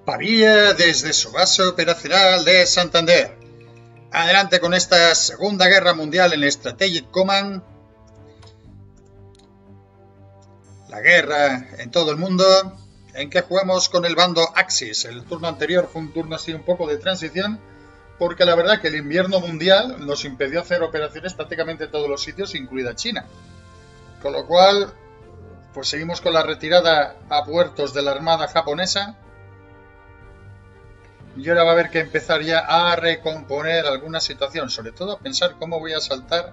Pavía desde su base operacional de Santander. Adelante con esta Segunda Guerra Mundial en Strategic Command. La guerra en todo el mundo, en que jugamos con el bando Axis. El turno anterior fue un turno así un poco de transición, porque la verdad que el invierno mundial nos impidió hacer operaciones prácticamente en todos los sitios, incluida China. Con lo cual, pues seguimos con la retirada a puertos de la Armada japonesa. Y ahora va a haber que empezar ya a recomponer alguna situación, sobre todo a pensar cómo voy a saltar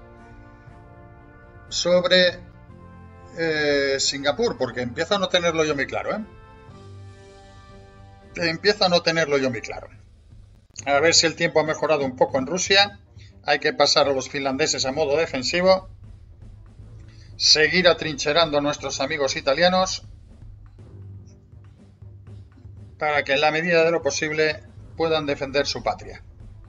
sobre Singapur, porque empiezo a no tenerlo yo muy claro, Empiezo a no tenerlo yo muy claro. A ver si el tiempo ha mejorado un poco en Rusia. Hay que pasar a los finlandeses a modo defensivo. Seguir atrincherando a nuestros amigos italianos para que en la medida de lo posible puedan defender su patria.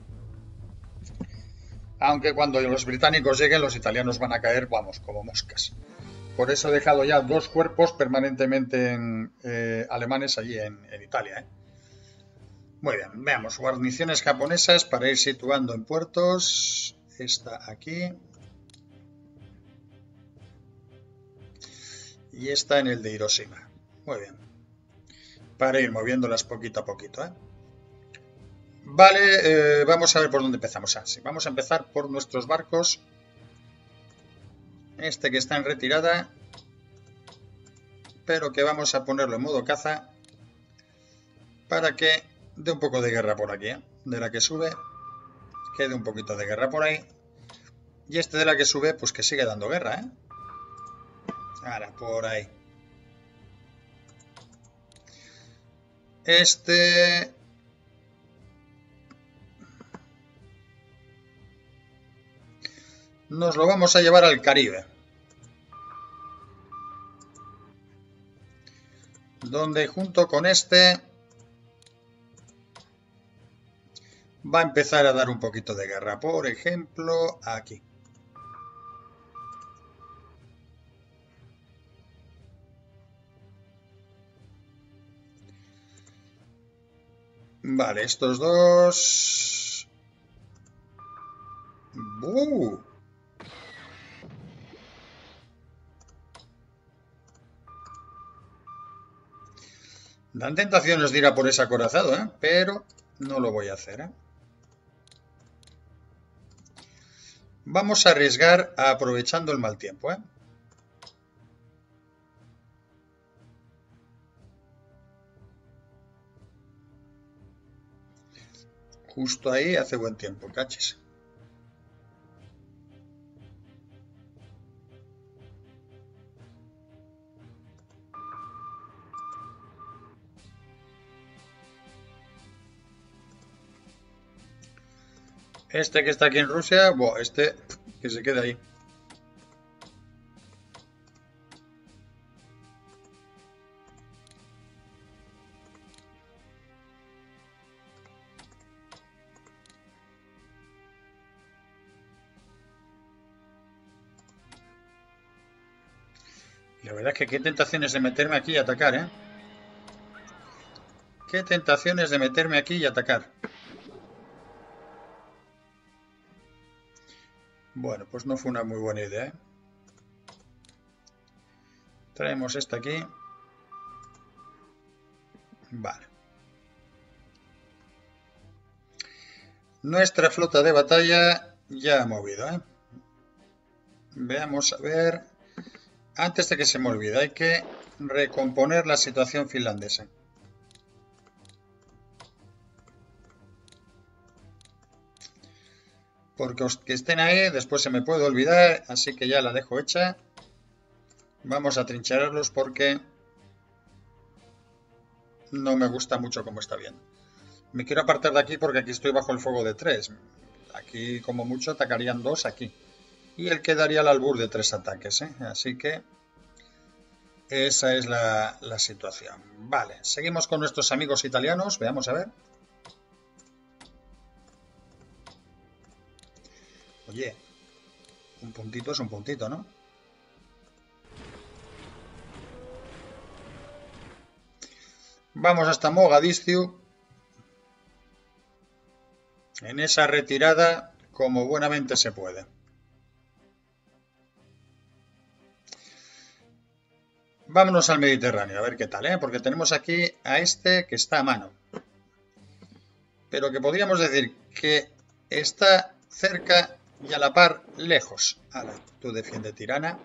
Aunque cuando los británicos lleguen, los italianos van a caer, vamos, como moscas. Por eso he dejado ya 2 cuerpos permanentemente alemanes allí en Italia. Muy bien, veamos, guarniciones japonesas para ir situando en puertos. Esta aquí. Y esta en el de Hiroshima. Muy bien. Para ir moviéndolas poquito a poquito, Vale, vamos a ver por dónde empezamos. Sí, vamos a empezar por nuestros barcos. Este que está en retirada, pero que vamos a ponerlo en modo caza para que dé un poco de guerra por aquí, de la que sube, que dé un poquito de guerra por ahí. Y este de la que sube, pues que sigue dando guerra, Ahora, por ahí. Este... nos lo vamos a llevar al Caribe, donde junto con este va a empezar a dar un poquito de guerra. Por ejemplo, aquí. Vale, estos dos... Dan tentaciones de ir a por ese acorazado, pero no lo voy a hacer, Vamos a arriesgar aprovechando el mal tiempo, Justo ahí hace buen tiempo, cachis. Este que está aquí en Rusia, este que se quede ahí. La verdad es que qué tentaciones de meterme aquí y atacar, Qué tentaciones de meterme aquí y atacar. Bueno, pues no fue una muy buena idea, Traemos esta aquí. Vale. Nuestra flota de batalla ya ha movido, Veamos a ver. Antes de que se me olvide, hay que recomponer la situación finlandesa. Porque que estén ahí, después se me puede olvidar, así que ya la dejo hecha. Vamos a trincherarlos porque no me gusta mucho cómo está bien. Me quiero apartar de aquí porque aquí estoy bajo el fuego de 3. Aquí, como mucho, atacarían 2 aquí. Y él quedaría al albur de 3 ataques, Así que esa es la situación. Vale, seguimos con nuestros amigos italianos. Veamos a ver. Oye, un puntito es un puntito, ¿no? Vamos hasta Mogadiscio. En esa retirada como buenamente se puede. Vámonos al Mediterráneo, a ver qué tal, ¿eh? Porque tenemos aquí a este que está a mano. Pero que podríamos decir que está cerca y a la par lejos. Ahora, tú defiende Tirana.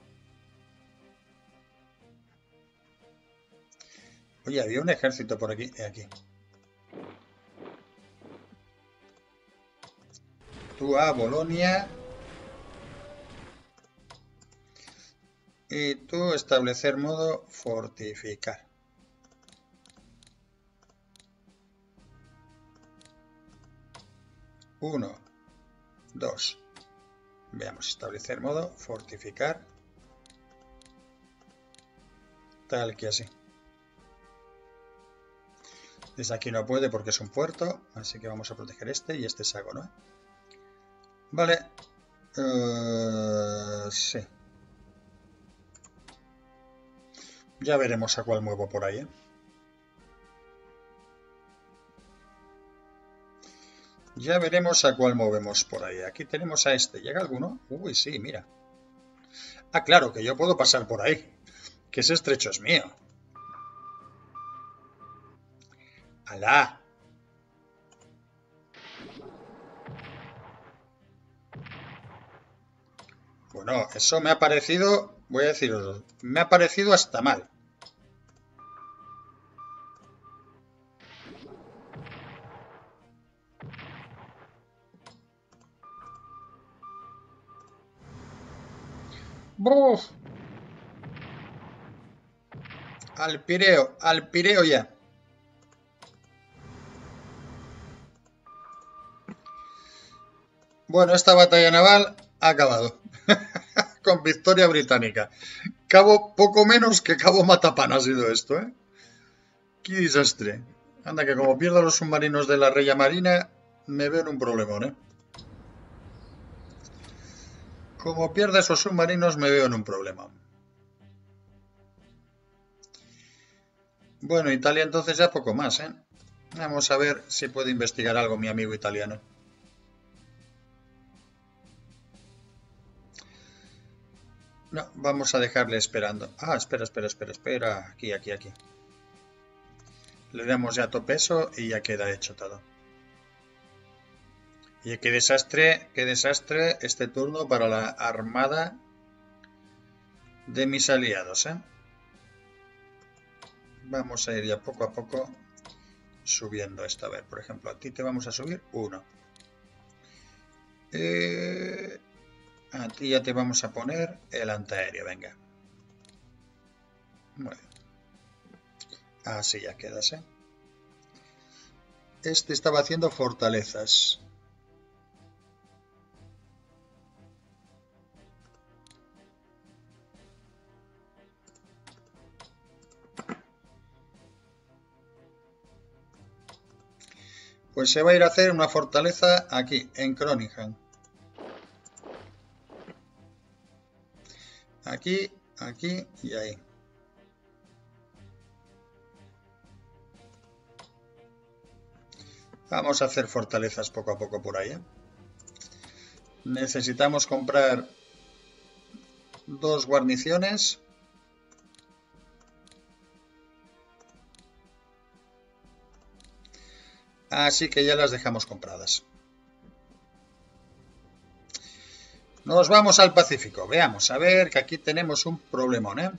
Oye, había un ejército por aquí. Aquí. Tú a Bolonia. Y tú establecer modo fortificar. Uno, dos. Veamos, establecer modo fortificar. Tal que así. Desde aquí no puede porque es un puerto, así que vamos a proteger este y este saco, ¿no? Vale. Sí. Ya veremos a cuál muevo por ahí, ¿eh? Ya veremos a cuál movemos por ahí. Aquí tenemos a este. ¿Llega alguno? Uy, sí, mira. Ah, claro, que yo puedo pasar por ahí. Que ese estrecho es mío. ¡Alá! Bueno, eso me ha parecido, voy a deciros, me ha parecido hasta mal. ¡Buf! Al Pireo ya. Bueno, esta batalla naval ha acabado. Con victoria británica. Cabo, poco menos que Cabo Matapán ha sido esto, ¿eh? ¡Qué desastre! Anda, que como pierda los submarinos de la Reya Marina, me veo en un problemón, ¿eh? Como pierda esos submarinos, me veo en un problema. Bueno, Italia entonces ya poco más, ¿eh? Vamos a ver si puede investigar algo mi amigo italiano. No, vamos a dejarle esperando. Ah, espera. Aquí. Le damos ya tope eso y ya queda hecho todo. Y qué desastre este turno para la armada de mis aliados, ¿eh? Vamos a ir ya poco a poco subiendo esto. A ver, por ejemplo, a ti te vamos a subir 1. A ti ya te vamos a poner el antiaéreo, venga. Muy bien. Así ya quedas, ¿eh? Este estaba haciendo fortalezas. Pues se va a ir a hacer una fortaleza aquí, en Groningen. Aquí, aquí y ahí. Vamos a hacer fortalezas poco a poco por ahí, ¿eh? Necesitamos comprar 2 guarniciones. Así que ya las dejamos compradas. Nos vamos al Pacífico. Veamos, a ver, que aquí tenemos un problemón, ¿eh?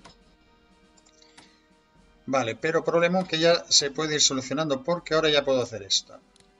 Vale, pero problemón que ya se puede ir solucionando porque ahora ya puedo hacer esto.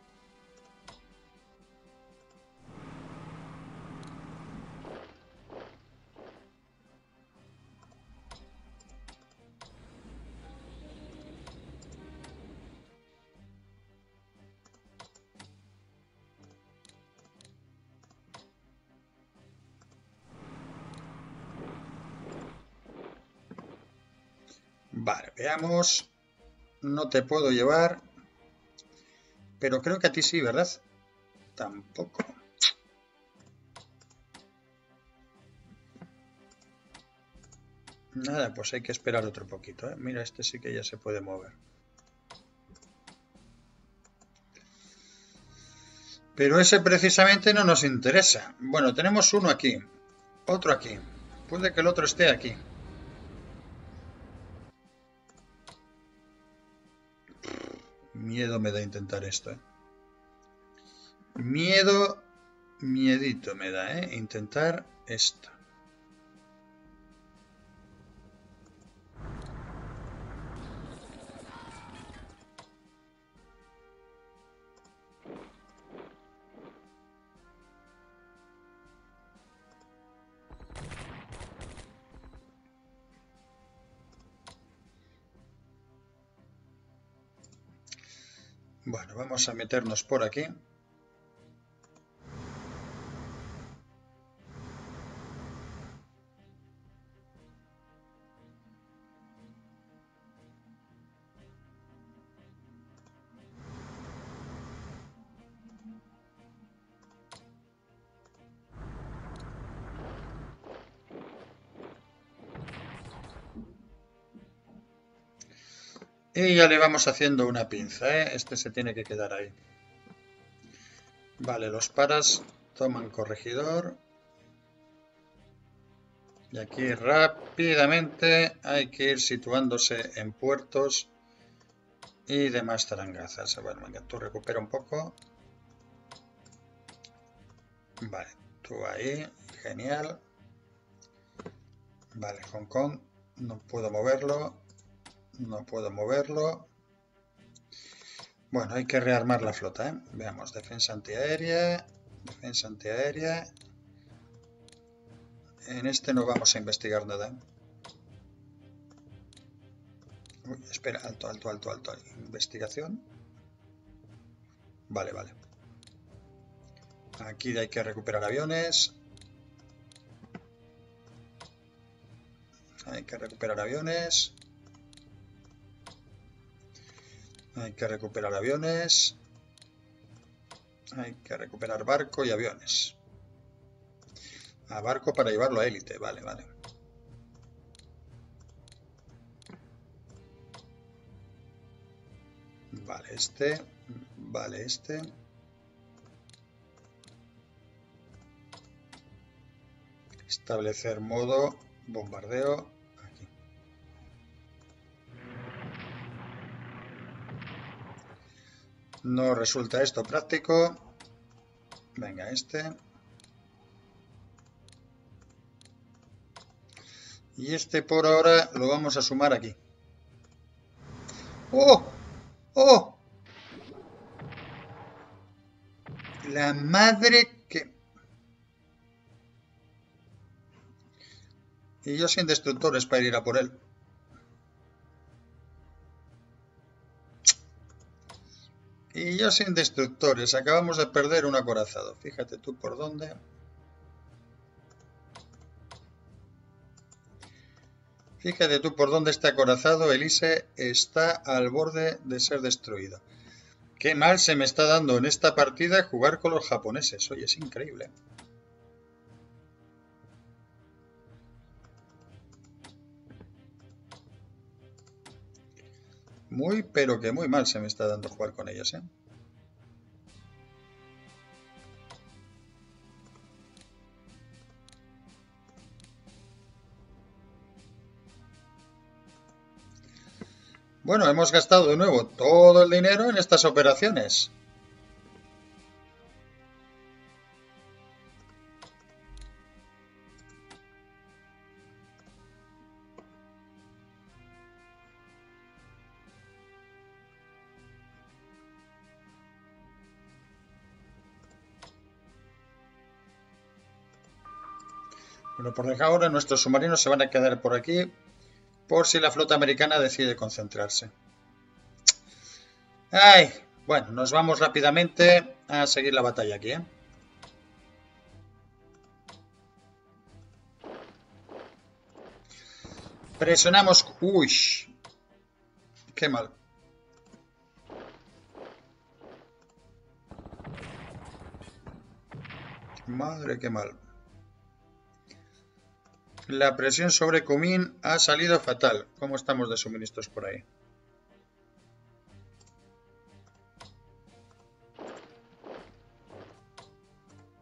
Vale, veamos. No te puedo llevar. Pero creo que a ti sí, ¿verdad? Tampoco. Nada, pues hay que esperar otro poquito, ¿eh? Mira, este sí que ya se puede mover. Pero ese precisamente no nos interesa. Bueno, tenemos uno aquí, otro aquí. Puede que el otro esté aquí. Miedo me da intentar esto, ¿eh? Miedito me da, ¿eh? Intentar esto. Bueno, vamos a meternos por aquí. Y ya le vamos haciendo una pinza, ¿eh? Este se tiene que quedar ahí. Vale, los paras toman corregidor. Y aquí rápidamente hay que ir situándose en puertos y demás zarangazas. Bueno, venga, tú recupera un poco. Vale, tú ahí, genial. Vale, Hong Kong, no puedo moverlo. No puedo moverlo. Bueno, hay que rearmar la flota, ¿eh? Veamos, defensa antiaérea. Defensa antiaérea. En este no vamos a investigar nada. Uy, espera, alto, alto, alto, alto. Investigación. Vale, vale. Aquí hay que recuperar aviones. Hay que recuperar aviones. Hay que recuperar aviones. Hay que recuperar barco y aviones. A barco para llevarlo a élite. Vale, vale. Vale, este. Vale, este. Establecer modo bombardeo. Aquí. No resulta esto práctico. Venga, este. Y este por ahora lo vamos a sumar aquí. ¡Oh! ¡Oh! La madre que... Y yo sin destructores para ir a por él. Y yo sin destructores. Acabamos de perder un acorazado. Fíjate tú por dónde. Fíjate tú por dónde este acorazado, Elise, está al borde de ser destruido. Qué mal se me está dando en esta partida jugar con los japoneses. Oye, es increíble. Muy, pero que muy mal se me está dando jugar con ellos, ¿eh? Bueno, hemos gastado de nuevo todo el dinero en estas operaciones. Bueno, por ahora nuestros submarinos se van a quedar por aquí por si la flota americana decide concentrarse. ¡Ay! Bueno, nos vamos rápidamente a seguir la batalla aquí, ¿eh? Presionamos... ¡Uy! ¡Qué mal! Madre, qué mal. La presión sobre Kunming ha salido fatal. ¿Cómo estamos de suministros por ahí?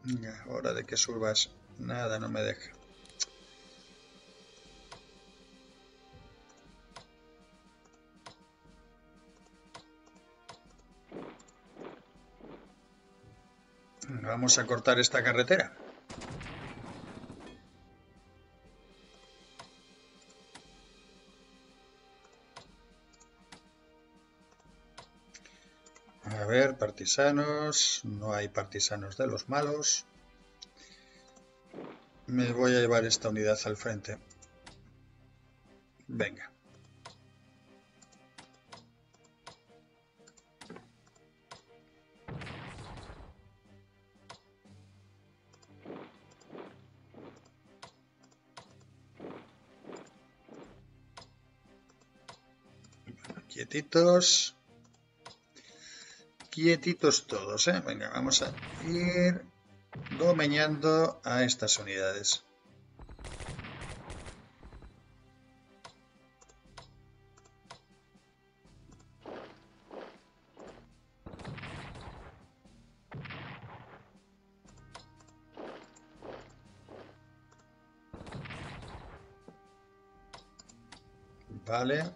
Venga, hora de que subas. Nada, no me deja. Vamos a cortar esta carretera. A ver, partisanos. No hay partisanos de los malos. Me voy a llevar esta unidad al frente. Venga. Quietitos. Quietitos todos, ¿eh? Venga, vamos a ir domeñando a estas unidades. Vale.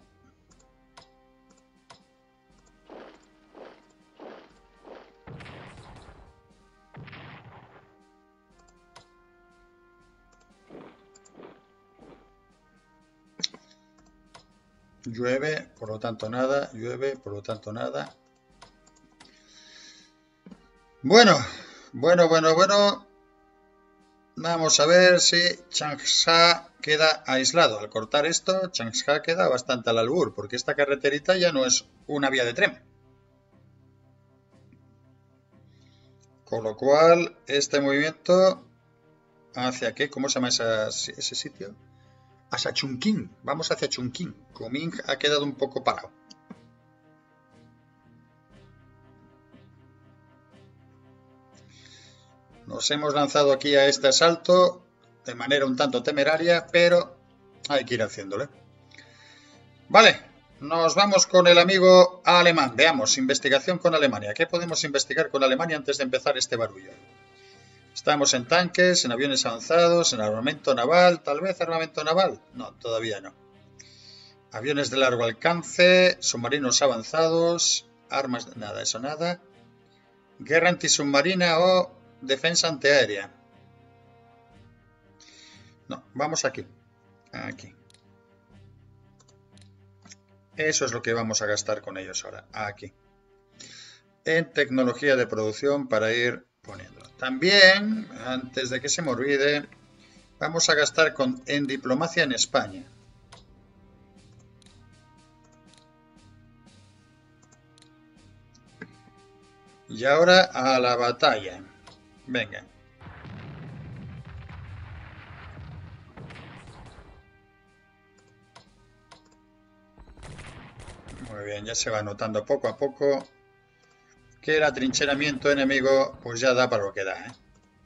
Llueve, por lo tanto nada. Llueve, por lo tanto nada. Bueno. Vamos a ver si Changsha queda aislado. Al cortar esto, Changsha queda bastante al albur, porque esta carreterita ya no es una vía de tren. Con lo cual, este movimiento... ¿Hacia qué? ¿Cómo se llama ese sitio? Hacia Chungking. Vamos hacia Chungking. Kunming ha quedado un poco parado. Nos hemos lanzado aquí a este asalto de manera un tanto temeraria, pero hay que ir haciéndole. Vale, nos vamos con el amigo alemán. Veamos, investigación con Alemania. ¿Qué podemos investigar con Alemania antes de empezar este barullo? Estamos en tanques, en aviones avanzados, en armamento naval. ¿Tal vez armamento naval? No, todavía no. Aviones de largo alcance, submarinos avanzados, armas... Nada, eso nada. Guerra antisubmarina o defensa antiaérea. No, vamos aquí. Aquí. Eso es lo que vamos a gastar con ellos ahora. Aquí. En tecnología de producción para ir poniendo. También, antes de que se me olvide, vamos a gastar en diplomacia en España. Y ahora a la batalla. Venga. Muy bien, ya se va notando poco a poco que el atrincheramiento enemigo pues ya da para lo que da, ¿eh?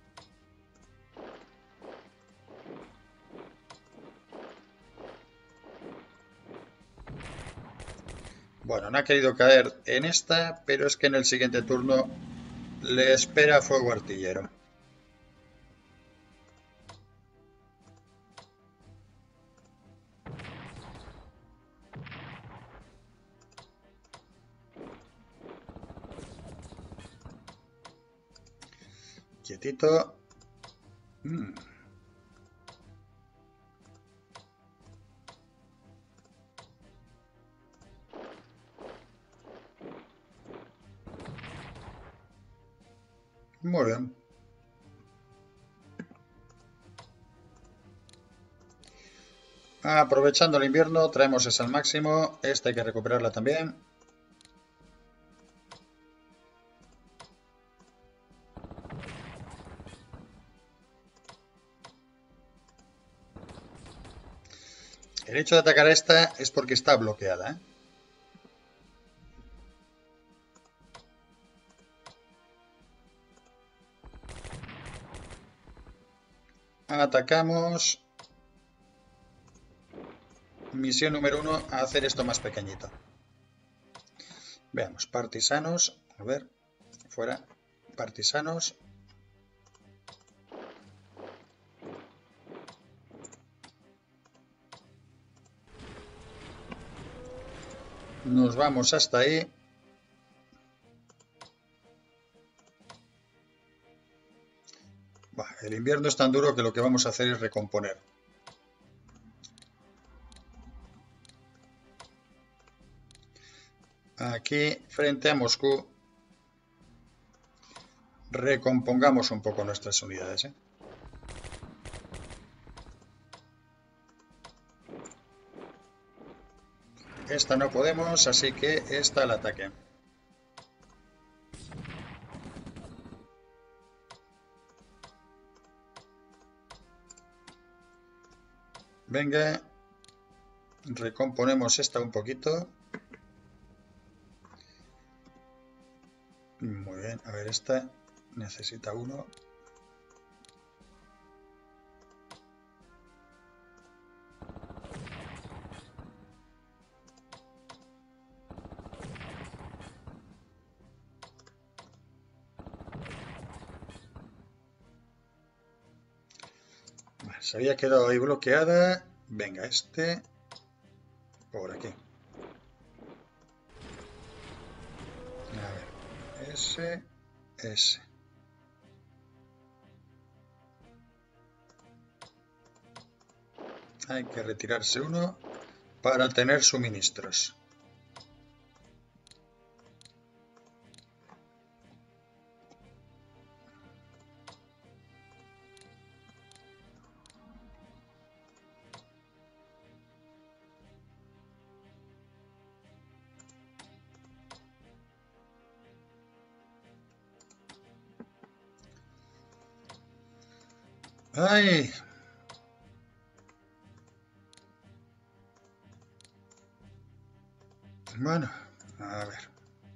Bueno, no ha querido caer en esta, pero es que en el siguiente turno le espera fuego artillero. Quietito. Muy bien. Aprovechando el invierno, traemos esa al máximo. Esta hay que recuperarla también. El hecho de atacar a esta es porque está bloqueada, ¿eh? Atacamos. Misión número 1, a hacer esto más pequeñito. Veamos, partisanos. A ver, fuera. Partisanos. Nos vamos hasta ahí. El invierno es tan duro que lo que vamos a hacer es recomponer. Aquí, frente a Moscú, recompongamos un poco nuestras unidades, ¿eh? Esta no podemos, así que esta al ataque. Venga, recomponemos esta un poquito. Muy bien, a ver, esta necesita uno. Se había quedado ahí bloqueada. Venga, este por aquí. A ver, ese. Hay que retirarse uno para tener suministros. ¡Ay! Bueno, a ver.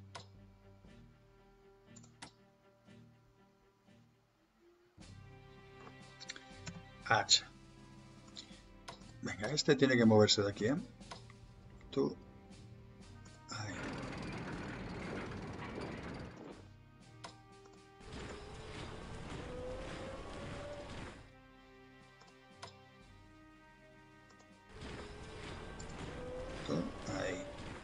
H. Venga, este tiene que moverse de aquí, ¿eh? Tú. Ahí. Tú. Ahí.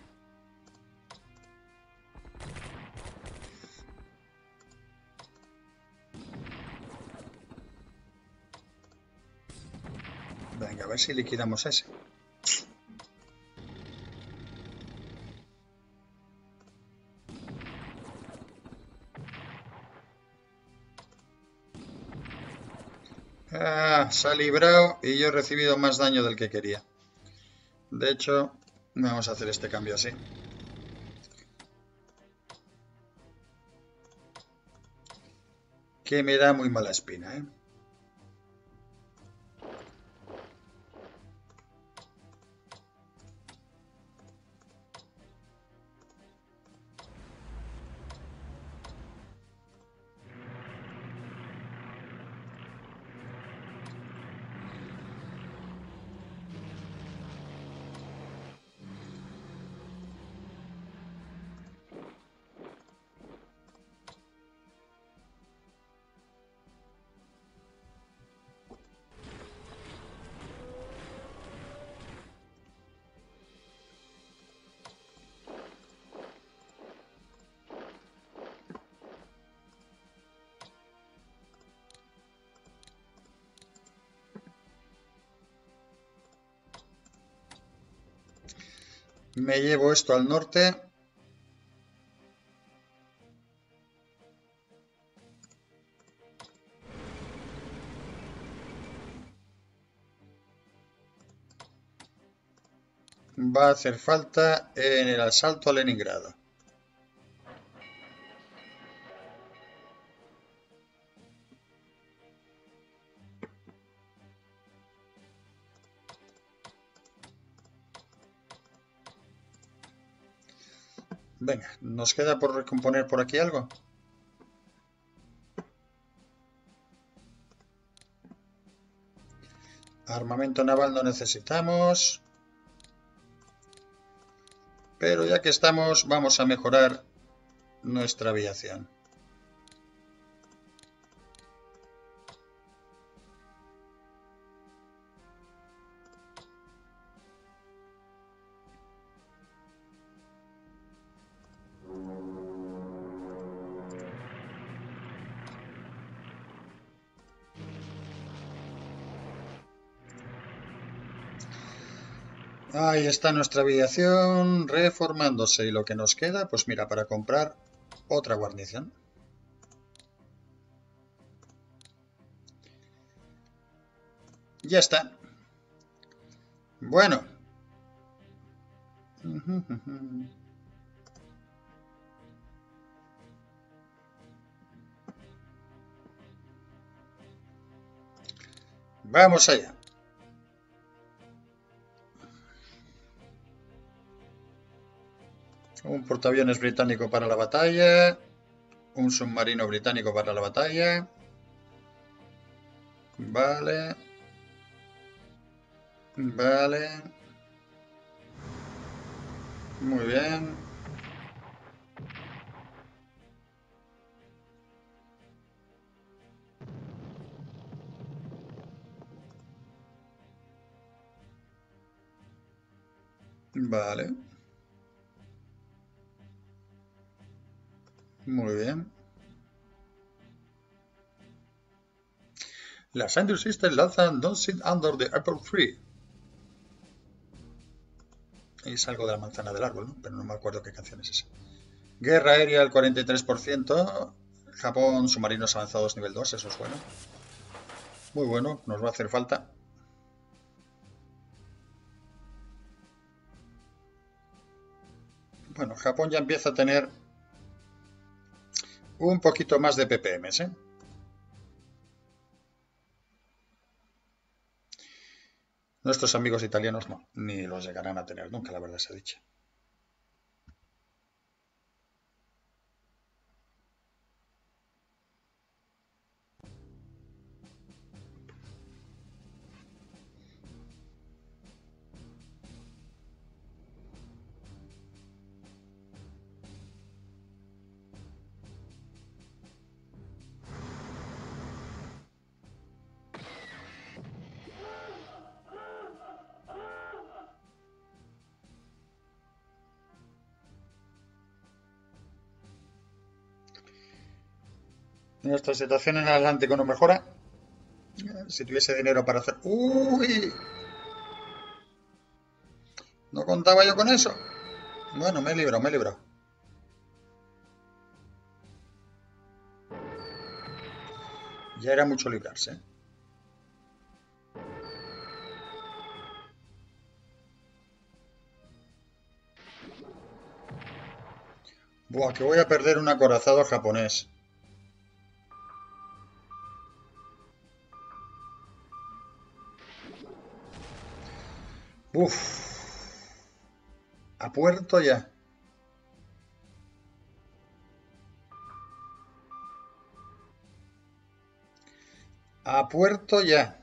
Venga, a ver si liquidamos ese. Ah, se ha librado y yo he recibido más daño del que quería. De hecho, vamos a hacer este cambio así. Que me da muy mala espina, ¿eh? Me llevo esto al norte. Va a hacer falta en el asalto a Leningrado. Venga, ¿nos queda por recomponer por aquí algo? Armamento naval no necesitamos. Pero ya que estamos, vamos a mejorar nuestra aviación. Ahí está nuestra aviación reformándose y lo que nos queda, pues mira, para comprar otra guarnición. Ya está. Bueno. Vamos allá. Un portaaviones británico para la batalla. Un submarino británico para la batalla. Vale. Vale. Muy bien. Vale. Muy bien. Las Andrew Sisters lanzan Don't Sit Under the Apple Tree. Es algo de la manzana del árbol, ¿no? Pero no me acuerdo qué canción es esa. Guerra aérea al 43%. Japón, submarinos avanzados nivel 2, eso es bueno. Muy bueno, nos va a hacer falta. Bueno, Japón ya empieza a tener un poquito más de ppm, ¿eh? Nuestros amigos italianos no, ni los llegarán a tener nunca, la verdad se ha dicho. Nuestra situación en el Atlántico no mejora. Si tuviese dinero para hacer... ¡Uy! No contaba yo con eso. Bueno, me he librado, me he librado. Ya era mucho librarse. Buah, que voy a perder un acorazado japonés. Uf. A puerto ya. A puerto ya.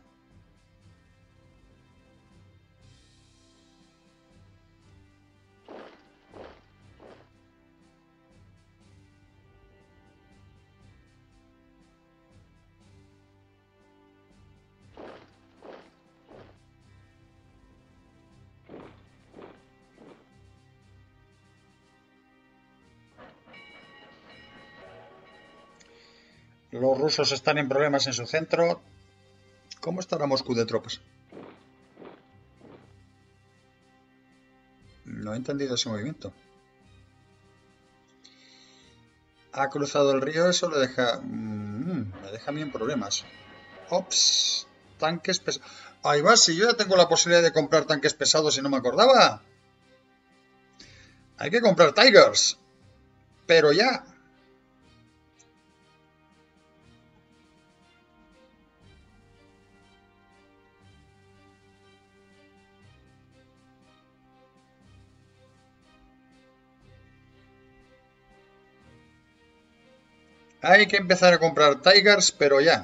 Los rusos están en problemas en su centro. ¿Cómo estará Moscú de tropas? No he entendido ese movimiento. Ha cruzado el río, eso le deja... me deja a mí en problemas. Ops, tanques pesados. Ahí va, si yo ya tengo la posibilidad de comprar tanques pesados y no me acordaba. Hay que comprar Tigers. Pero ya. Hay que empezar a comprar Tigers, pero ya.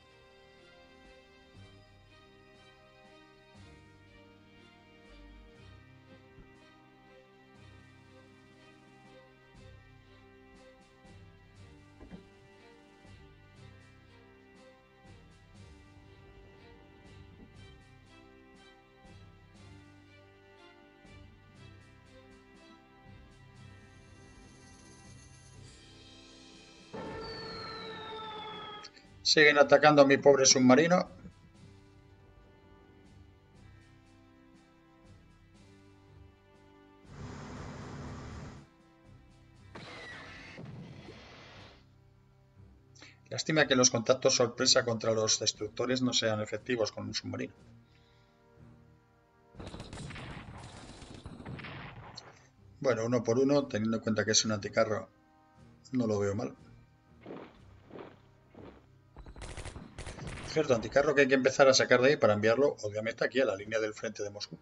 Siguen atacando a mi pobre submarino. Lástima que los contactos sorpresa contra los destructores no sean efectivos con un submarino. Bueno, uno por uno, teniendo en cuenta que es un anticarro, no lo veo mal. Cierto, anticarro que hay que empezar a sacar de ahí para enviarlo, obviamente, aquí a la línea del frente de Moscú.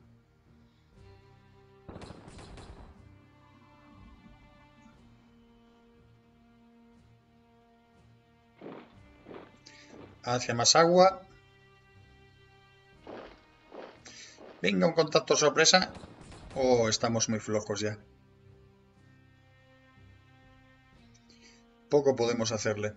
Hacia más agua. Venga, un contacto sorpresa. Oh, estamos muy flojos ya. Poco podemos hacerle.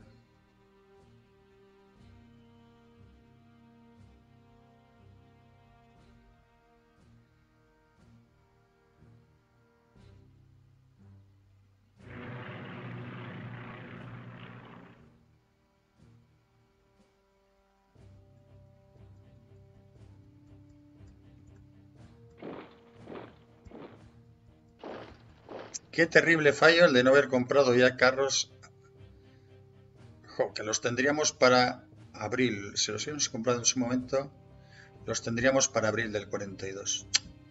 Qué terrible fallo el de no haber comprado ya carros. Jo, que los tendríamos para abril. Si los hubiéramos comprado en su momento, los tendríamos para abril del 42.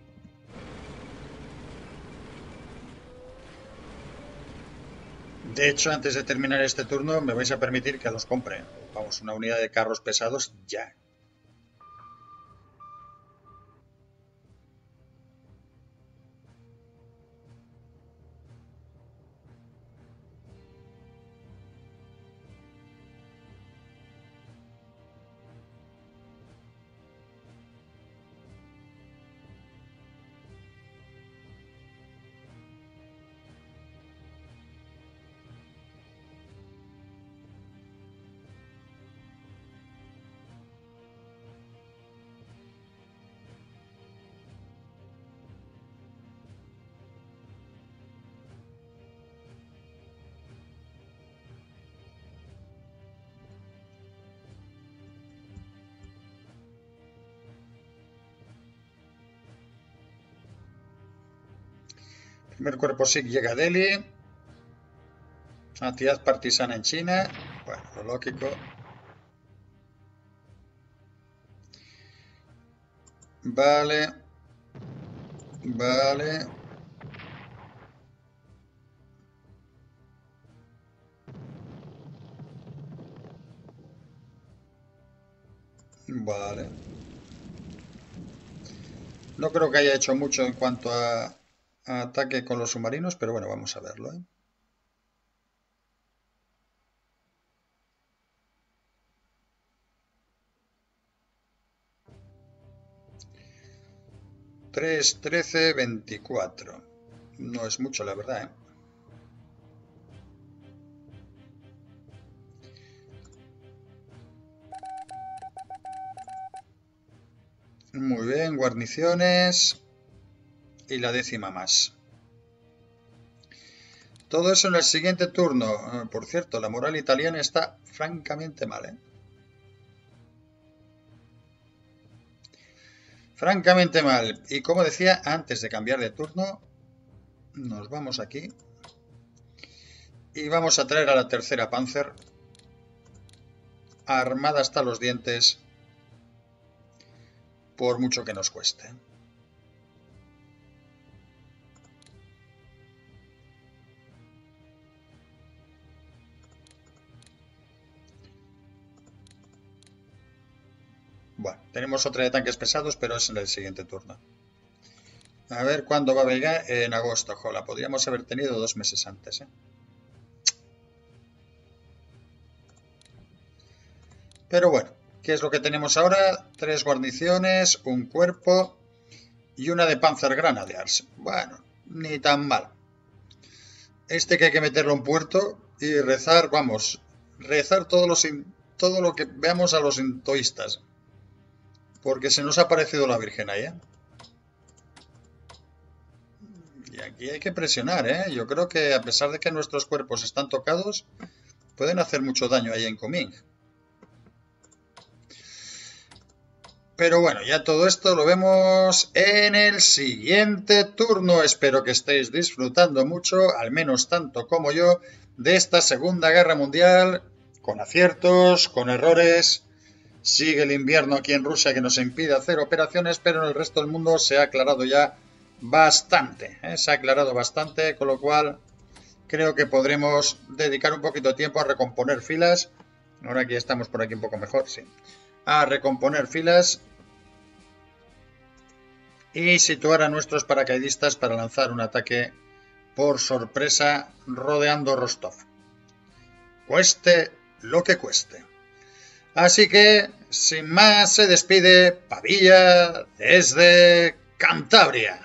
De hecho, antes de terminar este turno, me vais a permitir que los compre. Vamos, una unidad de carros pesados ya. Primer cuerpo SIG llega a Delhi. Actividad partisana en China. Bueno, lo lógico. Vale. Vale. Vale. No creo que haya hecho mucho en cuanto a ataque con los submarinos, pero bueno, vamos a verlo, ¿eh? $3, 13, 24. No es mucho, la verdad, ¿eh? Muy bien, guarniciones. Y la 10ª más. Todo eso en el siguiente turno. Por cierto, la moral italiana está francamente mal, ¿eh? Francamente mal. Y como decía, antes de cambiar de turno, nos vamos aquí. Y vamos a traer a la 3ª Panzer. Armada hasta los dientes. Por mucho que nos cueste. Bueno, tenemos otra de tanques pesados, pero es en el siguiente turno. A ver cuándo va a llegar. En agosto, jola. Podríamos haber tenido 2 meses antes, ¿eh? Pero bueno, ¿qué es lo que tenemos ahora? 3 guarniciones, un cuerpo y una de Panzer Grenadiers. Bueno, ni tan mal. Este que hay que meterlo en puerto y rezar, vamos, rezar todo lo que veamos a los sintoístas. Porque se nos ha parecido la Virgen ahí, ¿eh? Y aquí hay que presionar, ¿eh? Yo creo que a pesar de que nuestros cuerpos están tocados, pueden hacer mucho daño ahí en Coming. Pero bueno, ya todo esto lo vemos en el siguiente turno. Espero que estéis disfrutando mucho, al menos tanto como yo, de esta Segunda Guerra Mundial con aciertos, con errores. Sigue el invierno aquí en Rusia que nos impide hacer operaciones, pero en el resto del mundo se ha aclarado ya bastante. Se ha aclarado bastante, con lo cual creo que podremos dedicar un poquito de tiempo a recomponer filas. Ahora que estamos por aquí un poco mejor, sí. A recomponer filas y situar a nuestros paracaidistas para lanzar un ataque por sorpresa rodeando Rostov. Cueste lo que cueste. Así que, sin más, se despide Pavilla desde Cantabria.